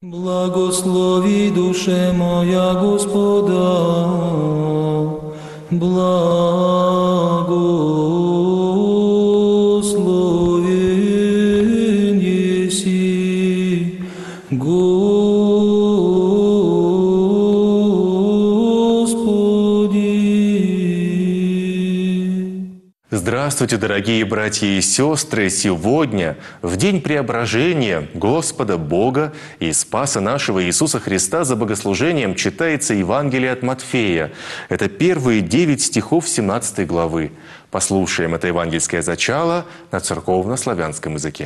Благослови, душе моя, Господа, благословен еси, Господи. Здравствуйте, дорогие братья и сестры! Сегодня, в день преображения Господа Бога и Спаса нашего Иисуса Христа, за богослужением читается Евангелие от Матфея. Это первые 9 стихов 17 главы. Послушаем это евангельское зачало на церковно-славянском языке.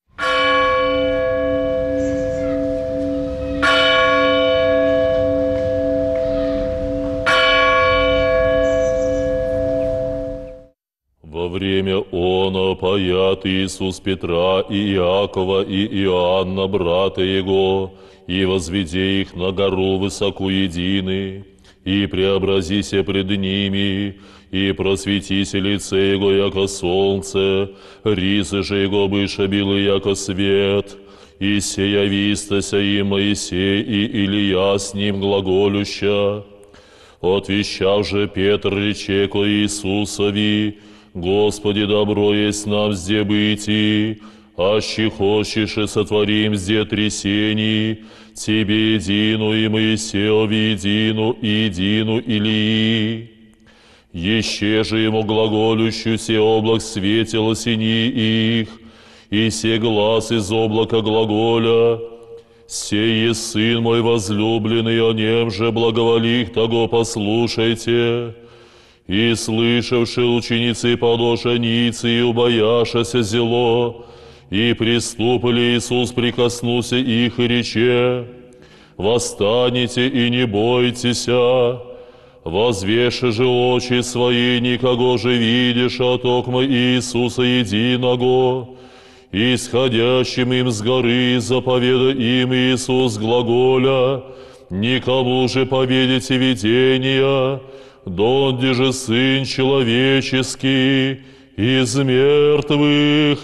Во время оно паят Иисус Петра и Иакова и Иоанна, брата Его, и возведе их на гору высоку едины, и преобразися пред ними, и просветися лице Его, яко солнце, рисы же Его быше белы, яко свет, и сея вистася и Моисей, и Илия с ним глаголюща. Отвещав же Петр рече ко Иисусови: Господи, добро есть нам зде быти, аще хочешь и сотворим зде трясений, Тебе едину и Моисееве едину, и едину Илии. Еще же ему глаголющую се облак светило сини их, и се глаз из облака глаголя: «Сей есть Сын мой возлюбленный, о нем же благоволих того послушайте». И слышавши ученицы подошеницы, и убояшася зело, и приступили Иисус прикоснулся их и рече: «Восстанете и не бойтеся, возвеши же очи свои, никого же видишь, а токмо Иисуса единого». Исходящим им с горы заповеда им Иисус глаголя: «Никому же поведите видения, донде же Сын Человеческий из мертвых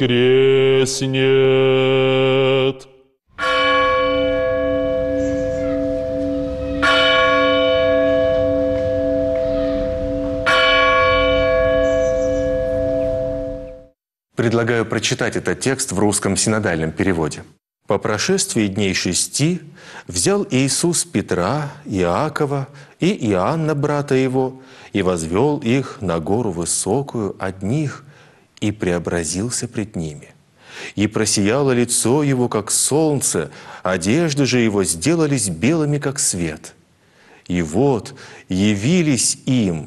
воскреснет». Предлагаю прочитать этот текст в русском синодальном переводе. «По прошествии дней 6 взял Иисус Петра, Иакова и Иоанна, брата его, и возвел их на гору высокую одних, и преобразился пред ними. И просияло лицо его, как солнце, одежды же его сделались белыми, как свет. И вот явились им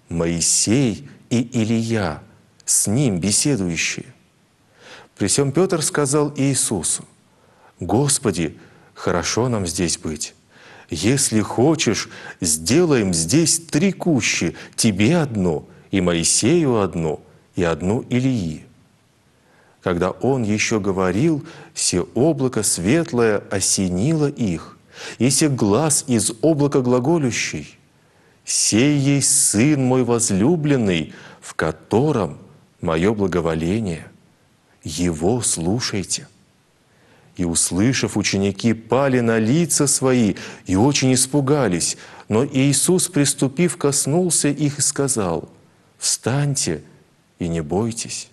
Моисей и Илия, с ним беседующие. При сем Петр сказал Иисусу: «Господи, хорошо нам здесь быть. Если хочешь, сделаем здесь 3 кущи, Тебе одну, и Моисею одну, и одну Илии». Когда он еще говорил, се облако светлое осенило их, и се глас из облака глаголющий: «Сей есть Сын мой возлюбленный, в котором мое благоволение. Его слушайте». И, услышав, ученики пали на лица свои и очень испугались. Но Иисус, приступив, коснулся их и сказал: «Встаньте и не бойтесь».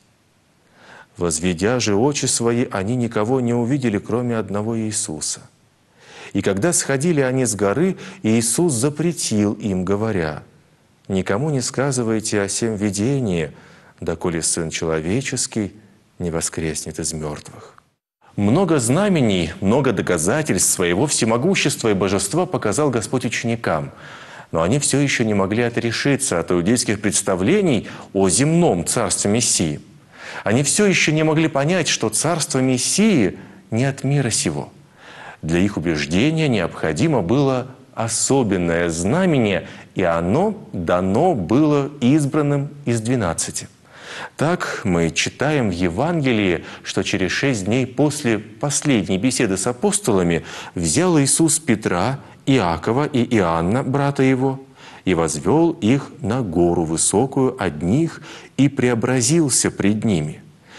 Возведя же очи свои, они никого не увидели, кроме одного Иисуса. И когда сходили они с горы, Иисус запретил им, говоря: «Никому не сказывайте о сем видении, доколе Сын Человеческий не воскреснет из мертвых». Много знамений, много доказательств своего всемогущества и божества показал Господь ученикам, но они все еще не могли отрешиться от иудейских представлений о земном царстве Мессии. Они все еще не могли понять, что царство Мессии не от мира сего. Для их убеждения необходимо было особенное знамение, и оно дано было избранным из 12. Так мы читаем в Евангелии, что через 6 дней после последней беседы с апостолами взял Иисус Петра, Иакова и Иоанна, брата его, и возвел их на гору высокую одних, и преобразился пред ними.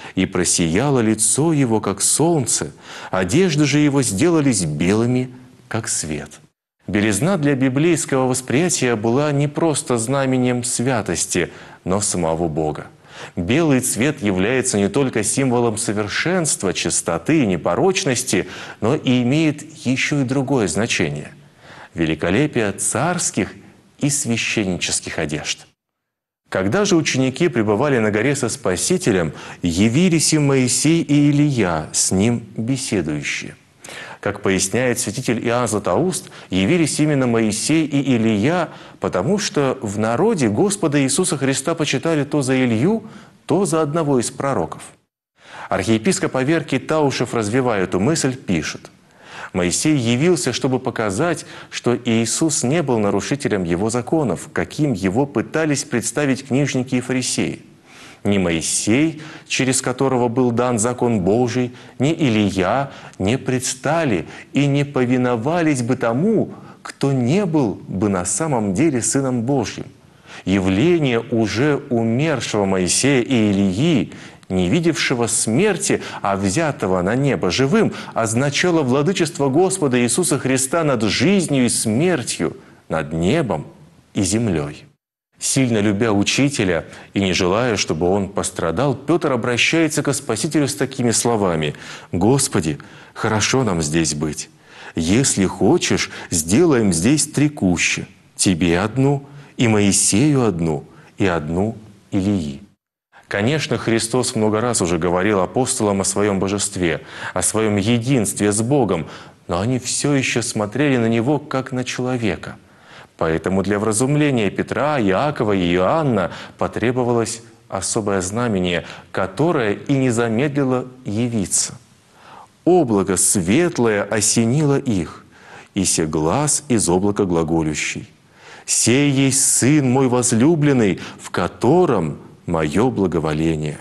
и просияло лицо его, как солнце, одежды же его сделались белыми, как свет». Белизна для библейского восприятия была не просто знаменем святости, но самого Бога. Белый цвет является не только символом совершенства, чистоты и непорочности, но и имеет еще и другое значение – великолепие царских и священнических одежд. Когда же ученики пребывали на горе со Спасителем, явились им Моисей и Илия, с ним беседующие. Как поясняет святитель Иоанн Златоуст, явились именно Моисей и Илия, потому что в народе Господа Иисуса Христа почитали то за Илью, то за одного из пророков. Архиепископ Аверкий Таушев, развивая эту мысль, пишет: «Моисей явился, чтобы показать, что Иисус не был нарушителем его законов, каким его пытались представить книжники и фарисеи. Ни Моисей, через которого был дан закон Божий, ни Илия не предстали и не повиновались бы тому, кто не был бы на самом деле Сыном Божьим. Явление уже умершего Моисея и Илии, не видевшего смерти, а взятого на небо живым, означало владычество Господа Иисуса Христа над жизнью и смертью, над небом и землей». Сильно любя учителя и не желая, чтобы он пострадал, Петр обращается к Спасителю с такими словами: «Господи, хорошо нам здесь быть. Если хочешь, сделаем здесь 3 кущи. Тебе одну, и Моисею одну, и одну Илии». Конечно, Христос много раз уже говорил апостолам о своем божестве, о своем единстве с Богом, но они все еще смотрели на Него как на человека. Поэтому для вразумления Петра, Иакова и Иоанна потребовалось особое знамение, которое и не замедлило явиться. «Облако светлое осенило их, и се глас из облака глаголющий. Сей есть Сын мой возлюбленный, в котором мое благоволение.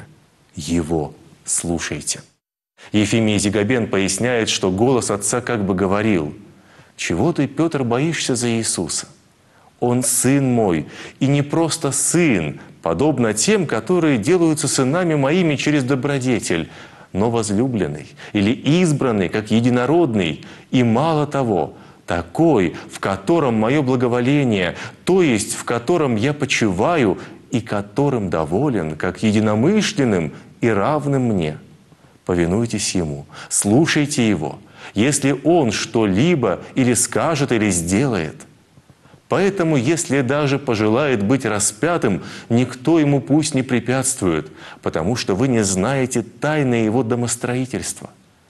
Его слушайте». Ефимий Зигабен поясняет, что голос Отца как бы говорил: «Чего ты, Петр, боишься за Иисуса? Он Сын мой, и не просто Сын, подобно тем, которые делаются сынами моими через добродетель, но возлюбленный или избранный, как единородный, и мало того, такой, в котором мое благоволение, то есть в котором я почиваю и которым доволен, как единомышленным и равным мне. Повинуйтесь Ему, слушайте Его, если Он что-либо или скажет, или сделает. Поэтому, если даже пожелает быть распятым, никто ему пусть не препятствует, потому что вы не знаете тайны его домостроительства.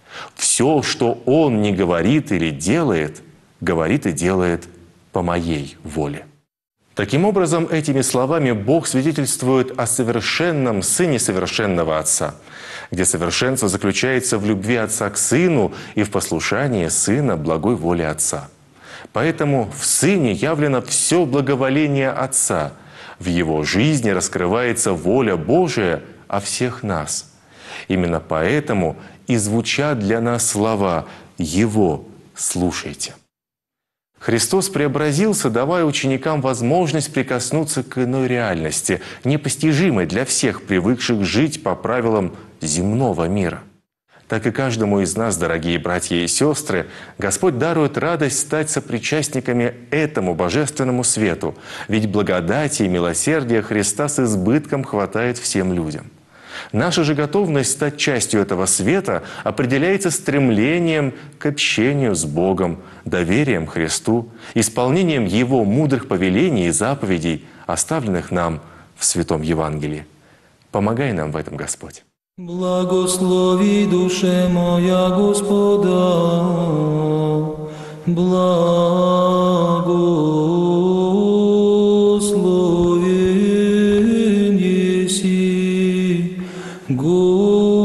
Все, что он не говорит или делает, говорит и делает по моей воле». Таким образом, этими словами Бог свидетельствует о совершенном Сыне совершенного Отца, где совершенство заключается в любви Отца к Сыну и в послушании Сына благой воле Отца. Поэтому в Сыне явлено все благоволение Отца. В Его жизни раскрывается воля Божия о всех нас. Именно поэтому и звучат для нас слова «Его слушайте». Христос преобразился, давая ученикам возможность прикоснуться к иной реальности, непостижимой для всех, привыкших жить по правилам земного мира. Так и каждому из нас, дорогие братья и сестры, Господь дарует радость стать сопричастниками этому божественному свету, ведь благодати и милосердия Христа с избытком хватает всем людям. Наша же готовность стать частью этого света определяется стремлением к общению с Богом, доверием Христу, исполнением Его мудрых повелений и заповедей, оставленных нам в Святом Евангелии. Помогай нам в этом, Господь. Благослови душе моя Господа, благословен еси, Господи.